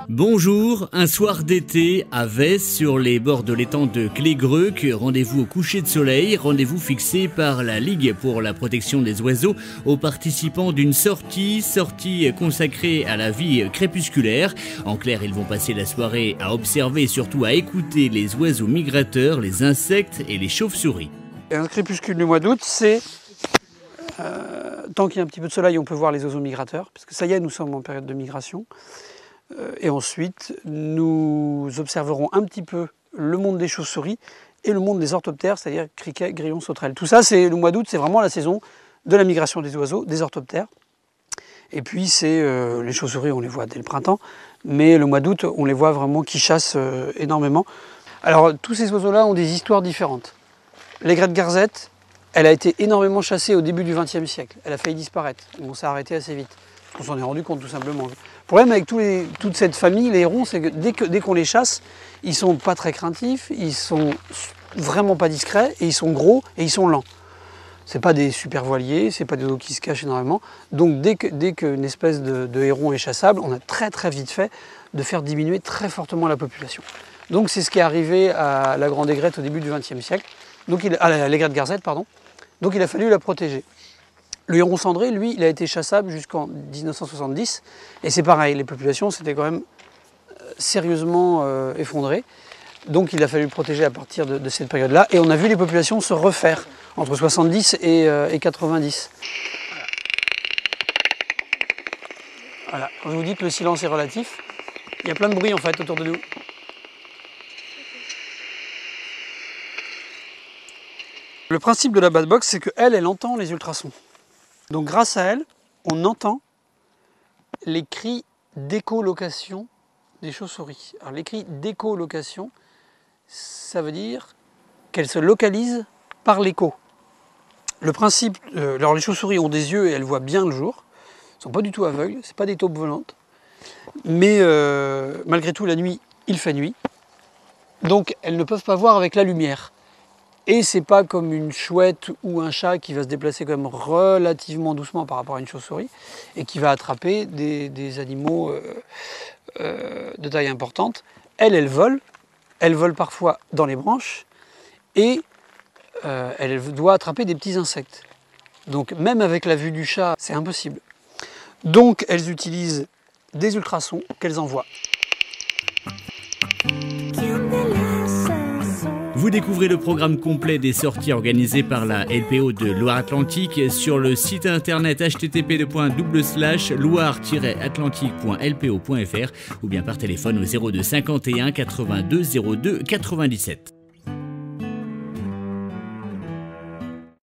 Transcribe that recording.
Bonjour, un soir d'été à Vez, sur les bords de l'étang de Clégreuc, rendez-vous au coucher de soleil, rendez-vous fixé par la Ligue pour la protection des oiseaux aux participants d'une sortie consacrée à la vie crépusculaire. En clair, ils vont passer la soirée à observer et surtout à écouter les oiseaux migrateurs, les insectes et les chauves-souris. Un crépuscule du mois d'août, c'est tant qu'il y a un petit peu de soleil, on peut voir les oiseaux migrateurs, parce que ça y est, nous sommes en période de migration. Et ensuite, nous observerons un petit peu le monde des chauves-souris et le monde des orthoptères, c'est-à-dire criquets, grillons, sauterelles. Tout ça, c'est le mois d'août, c'est vraiment la saison de la migration des oiseaux, des orthoptères. Et puis, c'est les chauves-souris, on les voit dès le printemps, mais le mois d'août, on les voit vraiment qui chassent énormément. Alors, tous ces oiseaux-là ont des histoires différentes. L'aigrette garzette, elle a été énormément chassée au début du XXe siècle. Elle a failli disparaître. On s'est arrêté assez vite. On s'en est rendu compte tout simplement. Le problème avec toute cette famille, les hérons, c'est que dès qu'on les chasse, ils sont pas très craintifs, ils sont vraiment pas discrets, et ils sont gros et ils sont lents. C'est pas des super voiliers, c'est pas des oiseaux qui se cachent énormément. Donc dès qu'une espèce de héron est chassable, on a très vite fait de faire diminuer très fortement la population. Donc c'est ce qui est arrivé à la grande aigrette au début du XXe siècle, à l'aigrette garzette, pardon. Donc il a fallu la protéger. Le héron cendré, lui, il a été chassable jusqu'en 1970. Et c'est pareil, les populations s'étaient quand même sérieusement effondrées. Donc il a fallu le protéger à partir de cette période-là. Et on a vu les populations se refaire entre 70 et 90. Voilà. Quand je vous dis que le silence est relatif, il y a plein de bruit en fait autour de nous. Le principe de la bad box, c'est qu'elle entend les ultrasons. Donc grâce à elle, on entend les cris d'écholocation des chauves-souris. Alors les cris d'écholocation, ça veut dire qu'elles se localisent par l'écho. Le principe, alors les chauves-souris ont des yeux et elles voient bien le jour. Elles ne sont pas du tout aveugles, ce n'est pas des taupes volantes. Mais malgré tout, la nuit, il fait nuit. Donc elles ne peuvent pas voir avec la lumière. Et c'est pas comme une chouette ou un chat qui va se déplacer quand même relativement doucement par rapport à une chauve-souris et qui va attraper des animaux de taille importante. Elle vole parfois dans les branches et elle doit attraper des petits insectes. Donc même avec la vue du chat, c'est impossible. Donc elles utilisent des ultrasons qu'elles envoient. Vous découvrez le programme complet des sorties organisées par la LPO de Loire-Atlantique sur le site internet http://loire-atlantique.lpo.fr ou bien par téléphone au 02 51 82 02 97.